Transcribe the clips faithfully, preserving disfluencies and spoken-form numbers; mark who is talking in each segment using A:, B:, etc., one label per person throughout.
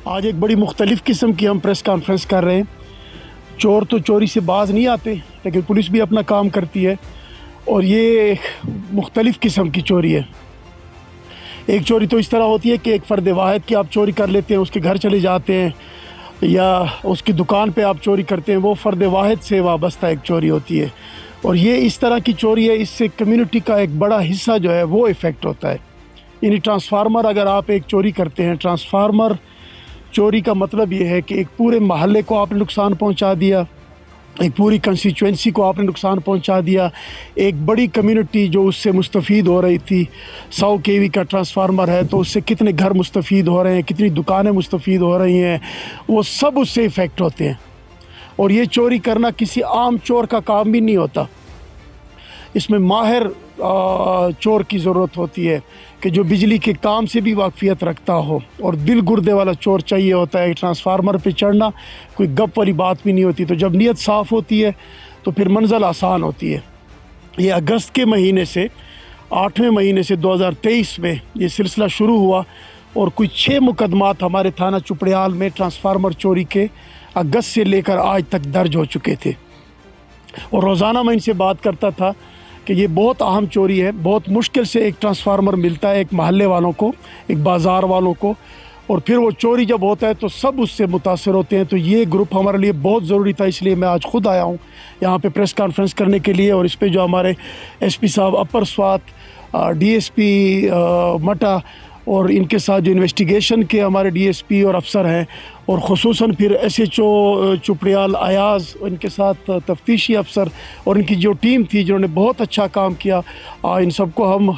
A: آج ایک بڑی مختلف قسم کی ہم پریس کانفرنس کر رہے ہیں۔ چور تو چوری سے باز نہیں آتے، لیکن پولیس بھی اپنا کام کرتی ہے، اور یہ مختلف قسم کی چوری ہے۔ ایک چوری تو اس طرح ہوتی ہے کہ ایک فرد واحد کی آپ چوری کر لیتے ہیں، اس کے گھر چلے جاتے ہیں یا اس کی دکان پہ آپ چوری کرتے ہیں، وہ فرد واحد سے وابستہ ایک چوری ہوتی ہے۔ اور یہ اس طرح کی چوری ہے، اس سے کمیونٹی کا ایک بڑا حصہ جو ہے وہ افیکٹ ہوتا ہے۔ یعنی ٹرانسفارمر اگر آپ ایک چوری کرتے ہیں، ٹرانسفارمر چوری کا مطلب یہ ہے کہ ایک پورے محلے کو آپ نے نقصان پہنچا دیا، ایک پوری کنسٹیچوئنسی کو آپ نے نقصان پہنچا دیا۔ ایک بڑی کمیونٹی جو اس سے مستفید ہو رہی تھی، سو کے وی کا ٹرانسفارمر ہے تو اس سے کتنے گھر مستفید ہو رہے ہیں، کتنی دکانیں مستفید ہو رہی ہیں، وہ سب اس سے افیکٹ ہوتے ہیں۔ اور یہ چوری کرنا کسی عام چور کا کام بھی نہیں ہوتا، اس میں ماہر چور کی ضرورت ہوتی ہے کہ جو بجلی کے کام سے بھی واقفیت رکھتا ہو، اور دل گردے والا چور چاہیے ہوتا ہے۔ ٹرانسفارمر پہ چڑھنا کوئی گپ والی بات بھی نہیں ہوتی، تو جب نیت صاف ہوتی ہے تو پھر منزل آسان ہوتی ہے۔ یہ اگست کے مہینے سے آٹھویں مہینے سے دو ہزار تیئیس میں یہ سلسلہ شروع ہوا، اور کوئی چھ مقدمات ہمارے تھانہ چپڑیال میں ٹرانسفارمر چوری کے اگست سے لے کر آج تک درج ہو چکے تھے۔ اور روزانہ میں ان سے بات کرتا تھا کہ یہ بہت اہم چوری ہے، بہت مشکل سے ایک ٹرانسفارمر ملتا ہے ایک محلے والوں کو، ایک بازار والوں کو، اور پھر وہ چوری جب ہوتا ہے تو سب اس سے متاثر ہوتے ہیں۔ تو یہ گروپ ہمارے لیے بہت ضروری تھا، اس لیے میں آج خود آیا ہوں یہاں پہ پریس کانفرنس کرنے کے لیے۔ اور اس پہ جو ہمارے ایس پی صاحب upper Swat, D S P Matta, اور ان کے ساتھ جو انویسٹیگیشن کے ہمارے ڈی ایس پی اور افسر ہیں، اور خصوصاً پھر S H O Chuprial Ayaz, ان کے ساتھ تفتیشی افسر اور ان کی جو ٹیم تھی جنہوں نے بہت اچھا کام کیا، ان سب کو ہم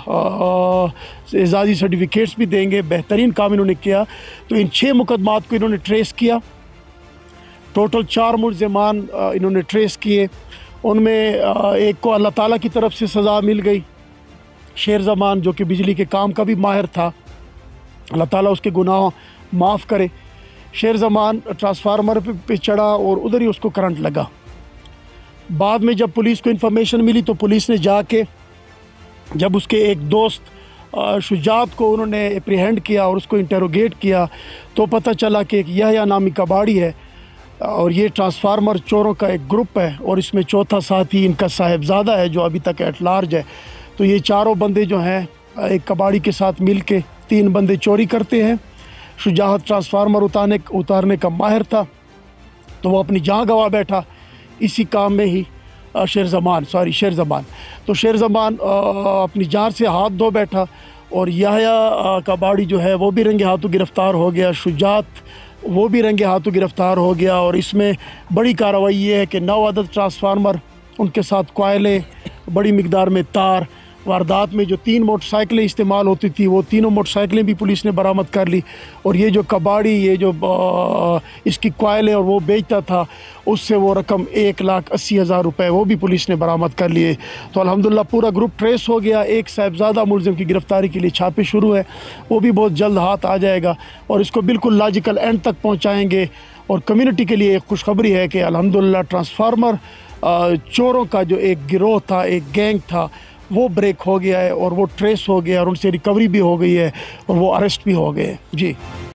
A: اعزازی سرٹیفکیٹس بھی دیں گے، بہترین کام انہوں نے کیا۔ تو ان چھ مقدمات کو انہوں نے ٹریس کیا، ٹوٹل چار ملزمان انہوں نے ٹریس کیے، ان میں ایک کو اللہ تعالیٰ کی طرف سے سزا مل گئی، شیر زمان، جو کہ بجلی کے کام کا بھی ماہر تھا، اللہ تعالیٰ اس کے گناہ معاف کرے۔ شیر زمان ٹرانسفارمر پہ چڑھا اور ادھر ہی اس کو کرنٹ لگا۔ بعد میں جب پولیس کو انفارمیشن ملی تو پولیس نے جا کے جب اس کے ایک دوست شجاعت کو انہوں نے اپریہینڈ کیا اور اس کو انٹروگیٹ کیا، تو پتہ چلا کہ ایک یحییٰ نامی کباڑی ہے، اور یہ ٹرانسفارمر چوروں کا ایک گروپ ہے، اور اس میں چوتھا ساتھی ان کا صاحبزادہ ہے جو ابھی تک ایٹ لارج ہے۔ تو یہ چاروں بندے جو ہیں ایک کباڑی کے ساتھ مل کے تین بندے چوری کرتے ہیں۔ شجاعت ٹرانسفارمر اتارنے اتارنے کا ماہر تھا، تو وہ اپنی جان گوا بیٹھا اسی کام میں ہی۔ شیر زمان سوری شیر زمان تو شیر زمان اپنی جان سے ہاتھ دھو بیٹھا، اور یحییٰ کباڑی جو ہے وہ بھی رنگے ہاتھوں گرفتار ہو گیا، شجاعت وہ بھی رنگے ہاتھوں گرفتار ہو گیا۔ اور اس میں بڑی کارروائی یہ ہے کہ نو عدد ٹرانسفارمر، ان کے ساتھ کوئلے، بڑی مقدار میں تار، واردات میں جو تین موٹر سائیکلیں استعمال ہوتی تھی وہ تینوں موٹر سائیکلیں بھی پولیس نے برآمد کر لی، اور یہ جو کباڑی یہ جو اس کی کوئلیں اور وہ بیچتا تھا، اس سے وہ رقم ایک لاکھ اسی ہزار روپے وہ بھی پولیس نے برآمد کر لیے۔ تو الحمدللہ پورا گروپ ٹریس ہو گیا۔ ایک صاحبزادہ ملزم کی گرفتاری کے لیے چھاپے شروع ہے، وہ بھی بہت جلد ہاتھ آ جائے گا، اور اس کو بالکل لاجیکل اینڈ تک پہنچائیں گے۔ اور کمیونٹی کے لیے ایک خوشخبری ہے کہ الحمدللہ ٹرانسفارمر چوروں کا جو ایک گروہ تھا، ایک گینگ تھا، وہ بریک ہو گیا ہے، اور وہ ٹریس ہو گیا، اور ان سے ریکوری بھی ہو گئی ہے، اور وہ اریسٹ بھی ہو گئے ہیں۔ جی